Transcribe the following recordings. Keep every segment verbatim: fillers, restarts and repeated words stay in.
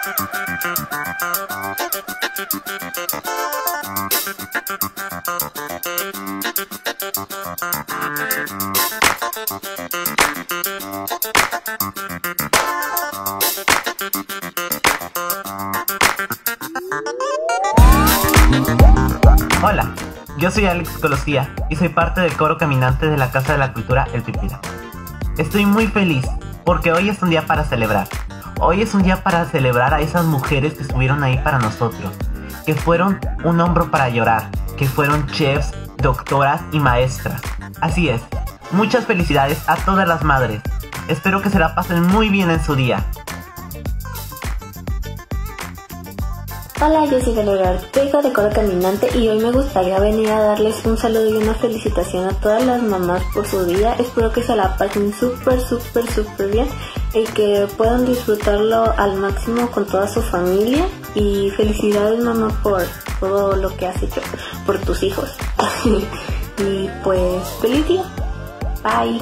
Hola, yo soy Alex Colossía y soy parte del Coro Caminante de la Casa de la Cultura, el Pípila. Estoy muy feliz porque hoy es un día para celebrar. Hoy es un día para celebrar a esas mujeres que estuvieron ahí para nosotros, que fueron un hombro para llorar, que fueron chefs, doctoras y maestras. Así es, muchas felicidades a todas las madres. Espero que se la pasen muy bien en su día. Hola, yo soy Valeria Ortega de Coro Caminante y hoy me gustaría venir a darles un saludo y una felicitación a todas las mamás por su día. Espero que se la pasen súper, súper, súper bien y que puedan disfrutarlo al máximo con toda su familia. Y felicidades, mamá, por todo lo que has hecho por tus hijos. Y pues, feliz día. Bye.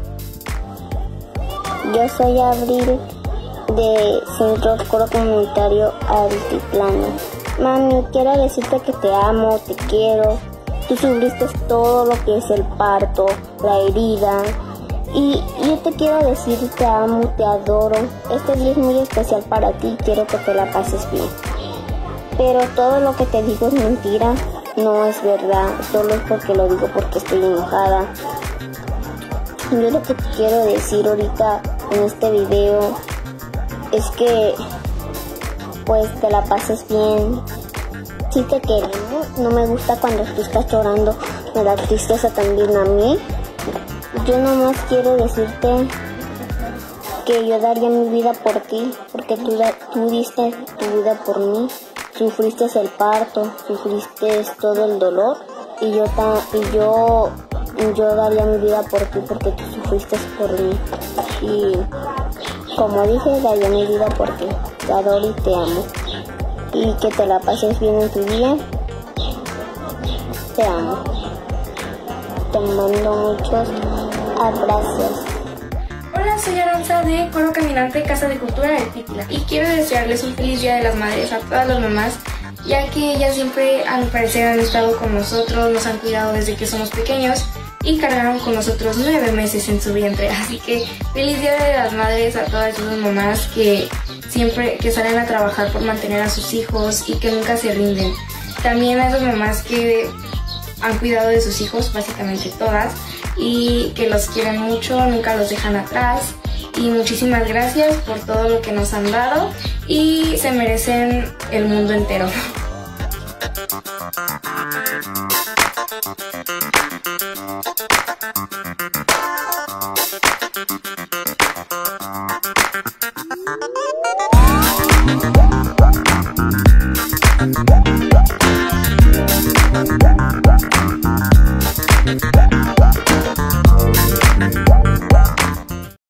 Yo soy Abril de Centro Coro Comunitario Altiplano. Mami, quiero decirte que te amo, te quiero. Tú sufriste todo lo que es el parto, la herida. Y yo te quiero decir te amo, te adoro. Este día es muy especial para ti, quiero que te la pases bien. Pero todo lo que te digo es mentira, no es verdad. Solo es porque lo digo porque estoy enojada. Yo lo que te quiero decir ahorita en este video es que pues te la pases bien. Si te queremos, no me gusta cuando tú estás llorando, me da tristeza también a mí. Yo nomás quiero decirte que yo daría mi vida por ti, porque tú, tú diste tu vida por mí, sufriste el parto, sufriste todo el dolor y yo, ta, y yo, yo daría mi vida por ti porque tú sufriste por mí. Y como dije, daría mi vida por ti. Te adoro y te amo. Y que te la pases bien en tu día. Te amo. Te mando muchos abrazos. Hola, soy Arantza de Coro Caminante, Casa de Cultura de Pípila. Y quiero desearles un feliz Día de las Madres a todas las mamás, ya que ellas siempre, a mi parecer, han estado con nosotros, nos han cuidado desde que somos pequeños y cargaron con nosotros nueve meses en su vientre. Así que feliz Día de las Madres a todas esas mamás que siempre que salen a trabajar por mantener a sus hijos y que nunca se rinden. También a esas mamás que han cuidado de sus hijos, básicamente todas, y que los quieren mucho, nunca los dejan atrás. Y muchísimas gracias por todo lo que nos han dado y se merecen el mundo entero.